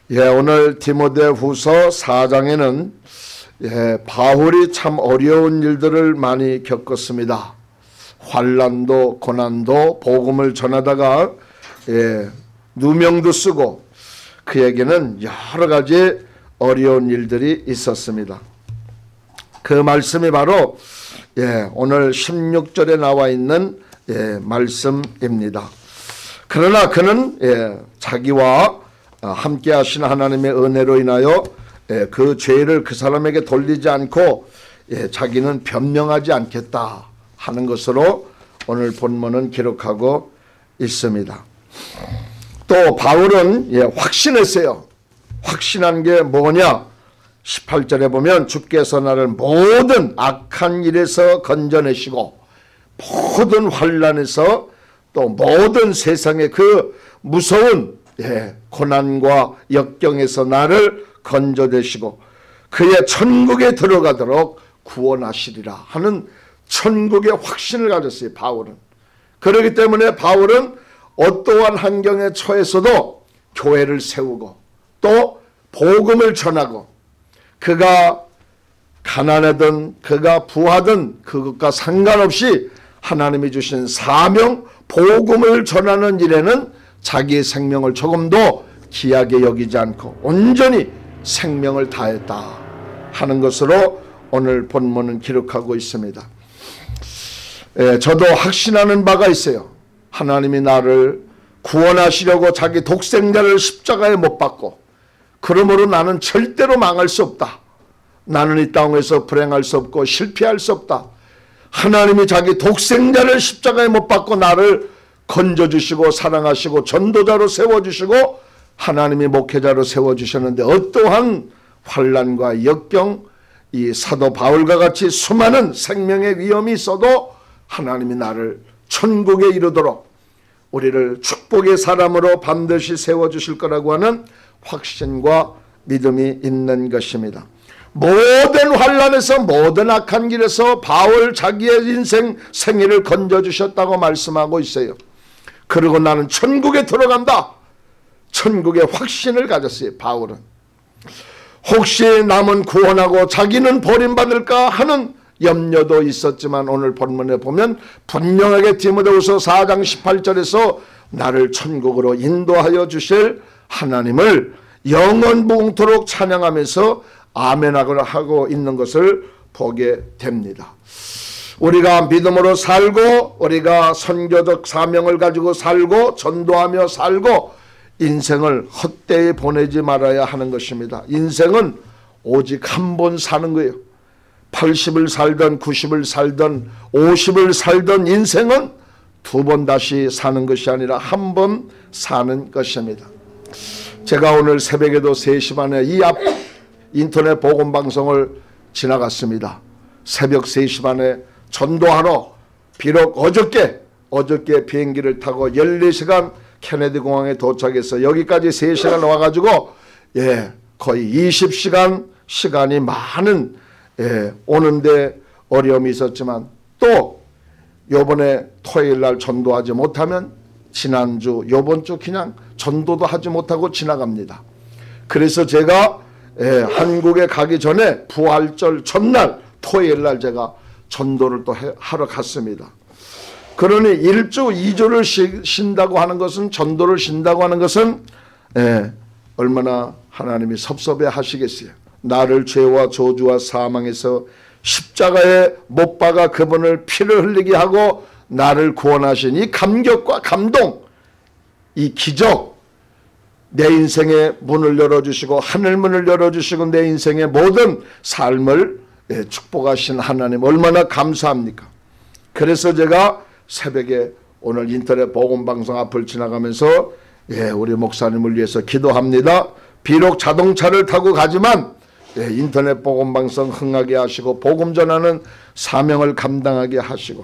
오늘 디모데후서 4장에는 바울이 참 어려운 일들을 많이 겪었습니다. 환난도 고난도 복음을 전하다가 누명도 쓰고 그에게는 여러 가지 어려운 일들이 있었습니다. 그 말씀이 바로 오늘 16절에 나와 있는 말씀입니다. 그러나 그는 자기와 함께 하신 하나님의 은혜로 인하여 그 죄를 그 사람에게 돌리지 않고 자기는 변명하지 않겠다 하는 것으로 오늘 본문은 기록하고 있습니다. 또 바울은 확신했어요. 확신한 게 뭐냐? 18절에 보면 주께서 나를 모든 악한 일에서 건져내시고 모든 환난에서 또 모든 세상의 그 무서운 고난과 역경에서 나를 건져내시고 그의 천국에 들어가도록 구원하시리라 하는 천국의 확신을 가졌어요. 바울은. 그렇기 때문에 바울은 어떠한 환경에 처해서도 교회를 세우고 또 복음을 전하고 그가 가난하든 그가 부하든 그것과 상관없이 하나님이 주신 사명 복음을 전하는 일에는 자기의 생명을 조금도 귀하게 여기지 않고 온전히 생명을 다했다 하는 것으로 오늘 본문은 기록하고 있습니다. 저도 확신하는 바가 있어요. 하나님이 나를 구원하시려고 자기 독생자를 십자가에 못 박고 그러므로 나는 절대로 망할 수 없다. 나는 이 땅에서 불행할 수 없고 실패할 수 없다. 하나님이 자기 독생자를 십자가에 못 박고 나를 건져주시고 사랑하시고 전도자로 세워주시고 하나님이 목회자로 세워주셨는데 어떠한 환난과 역경 이 사도 바울과 같이 수많은 생명의 위험이 있어도 하나님이 나를 천국에 이르도록 우리를 축복의 사람으로 반드시 세워주실 거라고 하는 확신과 믿음이 있는 것입니다. 모든 환난에서 모든 악한 길에서 바울 자기의 인생 생애를 건져주셨다고 말씀하고 있어요. 그리고 나는 천국에 들어간다. 천국의 확신을 가졌어요. 바울은. 혹시 남은 구원하고 자기는 버림받을까 하는 염려도 있었지만 오늘 본문에 보면 분명하게 디모데후서 4장 18절에서 나를 천국으로 인도하여 주실 하나님을 영원무궁토록 찬양하면서 아멘하고 있는 것을 보게 됩니다. 우리가 믿음으로 살고 우리가 선교적 사명을 가지고 살고 전도하며 살고 인생을 헛되이 보내지 말아야 하는 것입니다. 인생은 오직 한 번 사는 거예요. 80을 살던 90을 살던 50을 살던 인생은 두 번 다시 사는 것이 아니라 한 번 사는 것입니다. 제가 오늘 새벽에도 3시 반에 이 앞 인터넷 복음방송을 지나갔습니다. 새벽 3시 반에 전도하러 비록 어저께 비행기를 타고 14시간 케네디 공항에 도착해서 여기까지 3시간 와가지고 거의 20시간 시간이 많은 오는데 어려움이 있었지만 또 요번에 토요일날 전도하지 못하면 지난주 요번주 그냥 전도도 하지 못하고 지나갑니다. 그래서 제가 한국에 가기 전에 부활절 전날 토요일날 제가 전도를 또 하러 갔습니다. 그러니 1주 2주를 쉰다고 하는 것은 전도를 쉰다고 하는 것은 얼마나 하나님이 섭섭해 하시겠어요. 나를 죄와 저주와 사망에서 십자가에 못 박아 그분을 피를 흘리게 하고 나를 구원하신 이 감격과 감동 이 기적 내 인생의 문을 열어주시고 하늘문을 열어주시고 내 인생의 모든 삶을 축복하신 하나님 얼마나 감사합니까? 그래서 제가 새벽에 오늘 인터넷 복음방송 앞을 지나가면서 우리 목사님을 위해서 기도합니다. 비록 자동차를 타고 가지만 인터넷 복음방송 흥하게 하시고 복음 전하는 사명을 감당하게 하시고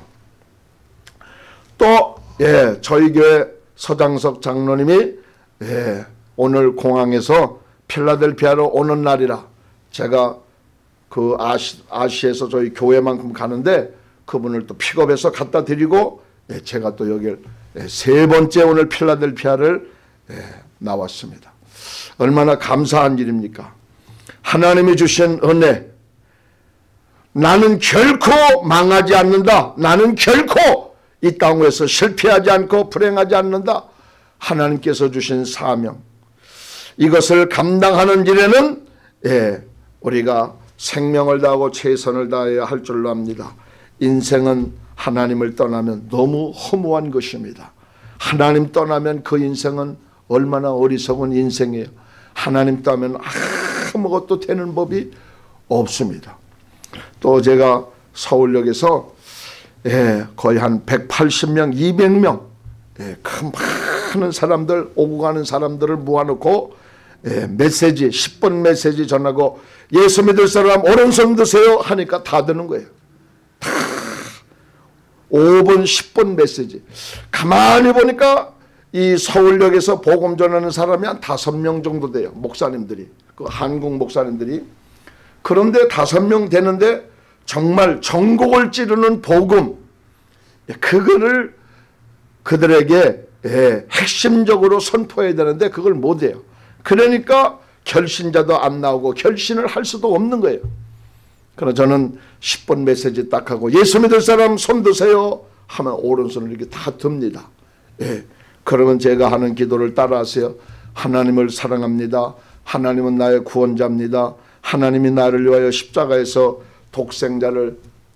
또 저희 교회 서장석 장로님이 오늘 공항에서 필라델피아로 오는 날이라 제가 그 아시에서 저희 교회만큼 가는데 그분을 또 픽업해서 갖다 드리고 제가 또 여기 3번째 오늘 필라델피아를 나왔습니다. 얼마나 감사한 일입니까? 하나님이 주신 은혜, 나는 결코 망하지 않는다. 나는 결코 이 땅에서 실패하지 않고 불행하지 않는다. 하나님께서 주신 사명, 이것을 감당하는 일에는 우리가 생명을 다하고 최선을 다해야 할 줄로 압니다. 인생은 하나님을 떠나면 너무 허무한 것입니다. 하나님 떠나면 그 인생은 얼마나 어리석은 인생이에요. 하나님 떠나면 아무것도 되는 법이 없습니다. 또 제가 서울역에서 거의 한 180명, 200명 많은 사람들, 오고 가는 사람들을 모아놓고 메시지, 10분 메시지 전하고 예수 믿을 사람 오른손 드세요 하니까 다 드는 거예요. 다 5분, 10분 메시지. 가만히 보니까 이 서울역에서 복음 전하는 사람이 한 5명 정도 돼요. 목사님들이, 그 한국 목사님들이. 그런데 5명 되는데 정말 전곡을 찌르는 복음, 그거를 그들에게 핵심적으로 선포해야 되는데 그걸 못해요. 그러니까 결신자도 안 나오고 결신을 할 수도 없는 거예요. 그래서 저는 10분 메시지 딱 하고 예수 믿을 사람 손 드세요 하면 오른손을 이렇게 다 듭니다. 그러면 제가 하는 기도를 따라하세요. 하나님을 사랑합니다. 하나님은 나의 구원자입니다. 하나님이 나를 위하여 십자가에서 독생자를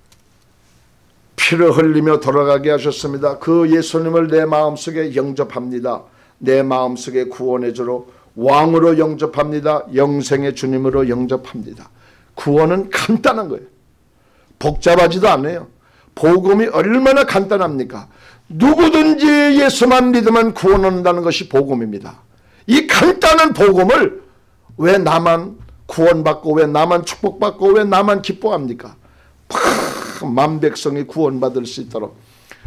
피를 흘리며 돌아가게 하셨습니다. 그 예수님을 내 마음속에 영접합니다. 내 마음속에 구원의 주로 왕으로 영접합니다. 영생의 주님으로 영접합니다. 구원은 간단한 거예요. 복잡하지도 않아요. 복음이 얼마나 간단합니까? 누구든지 예수만 믿으면 구원한다는 것이 복음입니다. 이 간단한 복음을 왜 나만 구원받고 왜 나만 축복받고 왜 나만 기뻐합니까? 만백성이 구원받을 수 있도록.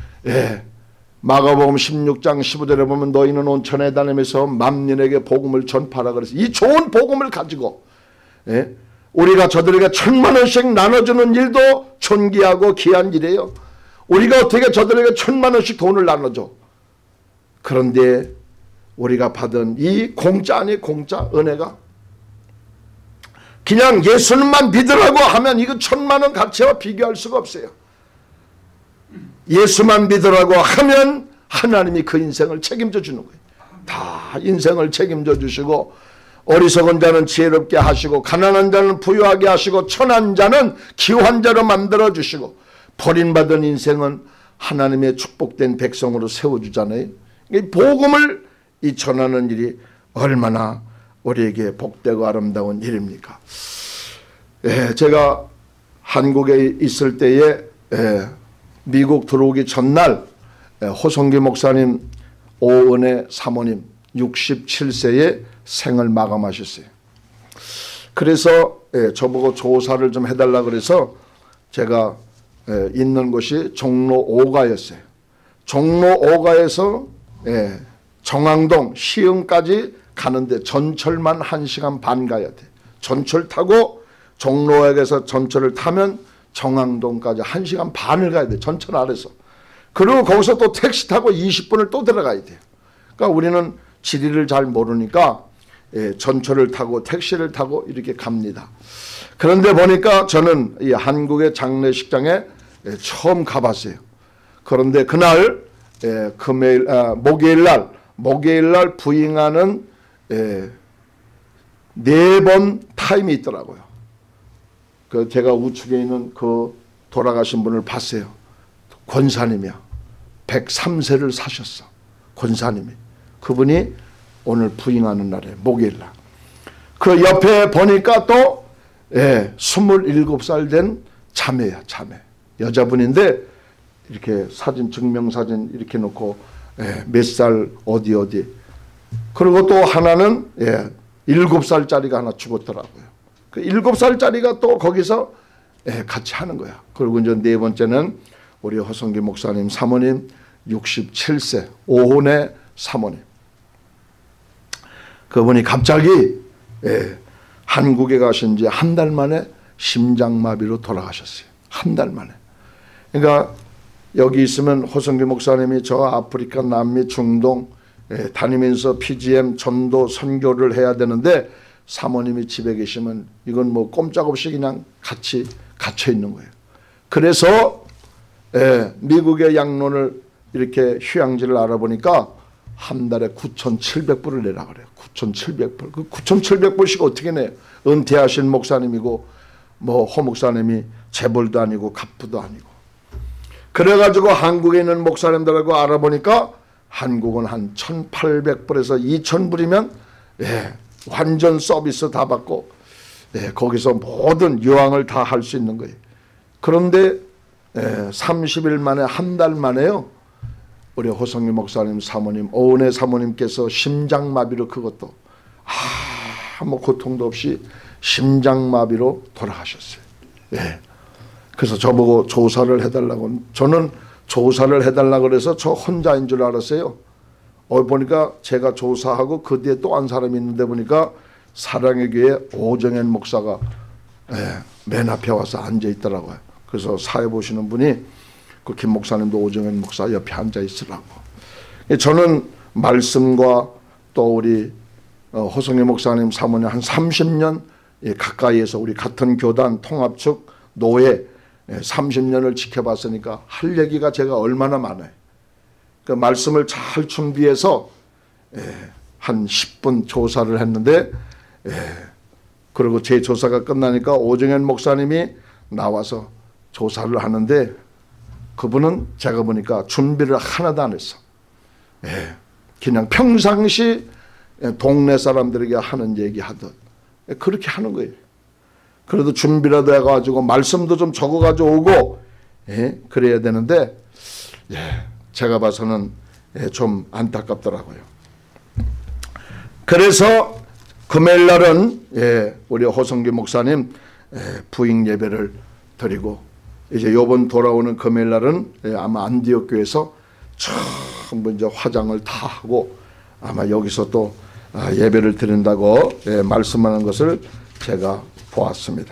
마가복음 16장 15절에 보면 너희는 온 천에 다니면서 만민에게 복음을 전파하라 그래서 이 좋은 복음을 가지고 우리가 저들에게 10,000,000원씩 나눠주는 일도 존귀하고 귀한 일이에요. 우리가 어떻게 저들에게 10,000,000원씩 돈을 나눠줘? 그런데 우리가 받은 이 공짜 아니 공짜 은혜가 그냥 예수님만 믿으라고 하면 이거 10,000,000원 가치와 비교할 수가 없어요. 예수만 믿으라고 하면 하나님이 그 인생을 책임져 주는 거예요. 다 인생을 책임져 주시고 어리석은 자는 지혜롭게 하시고 가난한 자는 부유하게 하시고 천한 자는 기환 자로 만들어 주시고 버림받은 인생은 하나님의 축복된 백성으로 세워주잖아요. 이 복음을 이 전하는 일이 얼마나 우리에게 복되고 아름다운 일입니까? 제가 한국에 있을 때에 미국 들어오기 전날 호성기 목사님, 오은혜 사모님 67세에 생을 마감하셨어요. 그래서 저보고 조사를 좀 해달라 그래서 제가 있는 곳이 종로 5가였어요. 종로 5가에서 정왕동 시흥까지 가는데 전철만 1시간 반 가야 돼. 전철 타고 종로역에서 전철을 타면 정왕동까지 1시간 반을 가야 돼. 전철 아래서. 그리고 거기서 또 택시 타고 20분을 또 들어가야 돼요. 그러니까 우리는 지리를 잘 모르니까 전철을 타고 택시를 타고 이렇게 갑니다. 그런데 보니까 저는 이 한국의 장례식장에 처음 가봤어요. 그런데 그날 목요일날 부잉하는 4번 타임이 있더라고요. 그 제가 우측에 있는 그 돌아가신 분을 봤어요. 권사님이야. 103세를 사셨어. 권사님이. 그분이 오늘 부잉하는 날에 목요일날. 그 옆에 보니까 또 27살 된 자매야. 자매. 여자분인데 이렇게 사진 증명사진 이렇게 놓고 몇 살 어디 그리고 또 하나는 7살짜리가 하나 죽었더라고요. 그 7살짜리가 또 거기서 같이 하는 거야. 그리고 이제 네 번째는 우리 허성기 목사님 사모님 67세 오혼의 사모님. 그분이 갑자기 한국에 가신 지 한 달 만에 심장마비로 돌아가셨어요. 한 달 만에. 그러니까 여기 있으면 허성기 목사님이 저 아프리카, 남미, 중동 다니면서 PGM 전도 선교를 해야 되는데 사모님이 집에 계시면 이건 뭐 꼼짝없이 그냥 같이 갇혀 있는 거예요. 그래서 미국의 양론을 이렇게 휴양지를 알아보니까 한 달에 9,700불을 내라 그래요. 9,700불. 그 9,700불씩 어떻게 내요? 은퇴하신 목사님이고 뭐 허목사님이 재벌도 아니고 갑부도 아니고. 그래가지고 한국에 있는 목사님들하고 알아보니까 한국은 한 1,800불에서 2,000불이면 완전 서비스 다 받고 거기서 모든 유황을 다 할 수 있는 거예요. 그런데 30일 만에 한 달 만에요. 우리 호성기 목사님 사모님 오은혜 사모님께서 심장마비로 그것도 아무 고통도 없이 심장마비로 돌아가셨어요. 그래서 저보고 조사를 해달라고. 저는 조사를 해달라고 그래서 저 혼자인 줄 알았어요. 보니까 제가 조사하고 그 뒤에 또 한 사람이 있는데 보니까 사랑의 교회 오정현 목사가 맨 앞에 와서 앉아 있더라고요. 그래서 사회 보시는 분이 그 김 목사님도 오정현 목사 옆에 앉아 있으라고. 저는 말씀과 또 우리 호성희 목사님 사모님 한 30년 가까이에서 우리 같은 교단 통합 측 노예 30년을 지켜봤으니까 할 얘기가 제가 얼마나 많아요. 그 말씀을 잘 준비해서 한 10분 조사를 했는데 그리고 제 조사가 끝나니까 오정현 목사님이 나와서 조사를 하는데 그분은 제가 보니까 준비를 하나도 안 했어. 그냥 평상시 동네 사람들에게 하는 얘기 하듯 그렇게 하는 거예요. 그래도 준비라도 해가지고 말씀도 좀 적어가지고 오고 그래야 되는데 제가 봐서는 좀 안타깝더라고요. 그래서 금요일 날은 우리 호성기 목사님 부잉 예배를 드리고 이제 요번 돌아오는 금요일 날은 아마 안디옥 교회에서 전부 이제 화장을 다 하고 아마 여기서 또 예배를 드린다고 말씀하는 것을 제가 보았습니다.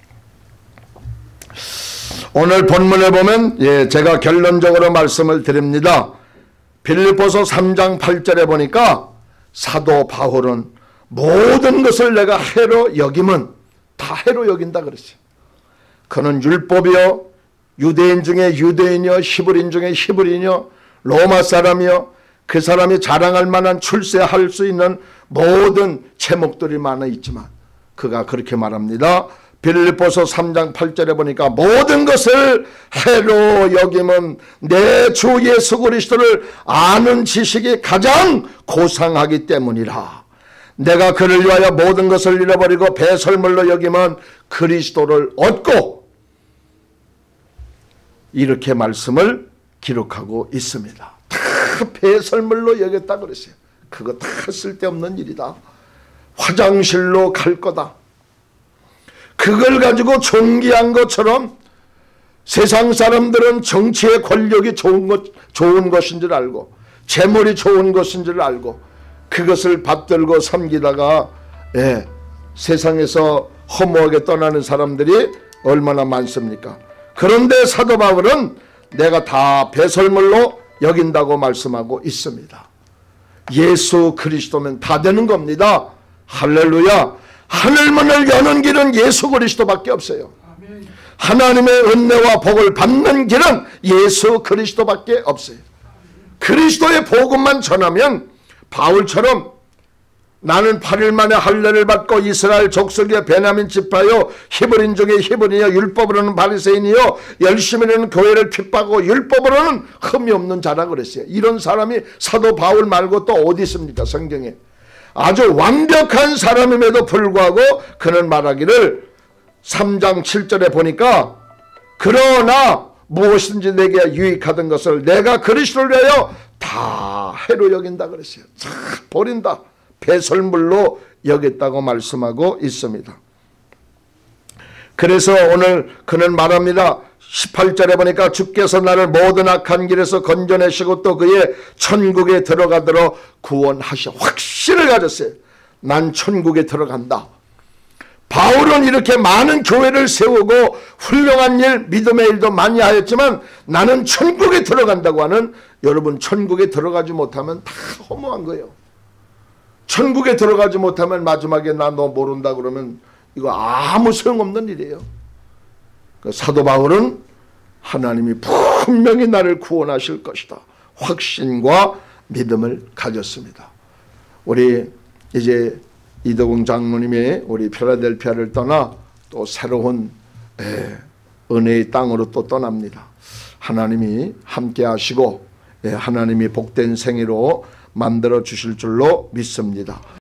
오늘 본문에 보면 제가 결론적으로 말씀을 드립니다. 빌립보서 3장 8절에 보니까 사도 바울은 모든 것을 내가 해로 여김은 다 해로 여긴다 그랬어요. 그는 율법이요 유대인 중에 유대인이요 히브리인 중에 히브리인이요 로마 사람이요 그 사람이 자랑할 만한 출세할 수 있는 모든 제목들이 많아 있지만 그가 그렇게 말합니다. 빌립보서 3장 8절에 보니까 모든 것을 해로 여김은 내 주 예수 그리스도를 아는 지식이 가장 고상하기 때문이라. 내가 그를 위하여 모든 것을 잃어버리고 배설물로 여김은 그리스도를 얻고 이렇게 말씀을 기록하고 있습니다. 다 배설물로 여겼다 그랬어요. 그거 다 쓸데없는 일이다. 화장실로 갈 거다. 그걸 가지고 존귀한 것처럼 세상 사람들은 정치의 권력이 좋은 것인 줄 알고 재물이 좋은 것인 줄 알고 그것을 받들고 섬기다가 세상에서 허무하게 떠나는 사람들이 얼마나 많습니까? 그런데 사도 바울은 내가 다 배설물로 여긴다고 말씀하고 있습니다. 예수 그리스도면 다 되는 겁니다. 할렐루야. 하늘문을 여는 길은 예수 그리스도밖에 없어요. 하나님의 은혜와 복을 받는 길은 예수 그리스도밖에 없어요. 그리스도의 복음만 전하면 바울처럼 나는 8일 만에 할례를 받고 이스라엘 족속의 베냐민 지파요 히브리인 중에 히브리요 율법으로는 바리새인이요 열심히는 교회를 핍박하고 율법으로는 흠이 없는 자라 그랬어요. 이런 사람이 사도 바울 말고 또 어디 있습니까? 성경에. 아주 완벽한 사람임에도 불구하고 그는 말하기를 3장 7절에 보니까 그러나 무엇인지 내게 유익하던 것을 내가 그리스도를 위하여 다 해로 여긴다 그랬어요. 다 버린다. 배설물로 여겼다고 말씀하고 있습니다. 그래서 오늘 그는 말합니다. 18절에 보니까 주께서 나를 모든 악한 길에서 건져내시고 또 그의 천국에 들어가도록 구원하셔. 확신을 가졌어요. 난 천국에 들어간다. 바울은 이렇게 많은 교회를 세우고 훌륭한 일, 믿음의 일도 많이 하였지만 나는 천국에 들어간다고 하는 여러분 천국에 들어가지 못하면 다 허무한 거예요. 천국에 들어가지 못하면 마지막에 나 너 모른다 그러면 이거 아무 소용없는 일이에요. 사도 바울은 하나님이 분명히 나를 구원하실 것이다 확신과 믿음을 가졌습니다. 우리 이제 이덕웅 장로님이 우리 필라델피아를 떠나 또 새로운 은혜의 땅으로 또 떠납니다. 하나님이 함께 하시고 하나님이 복된 생애로 만들어 주실 줄로 믿습니다.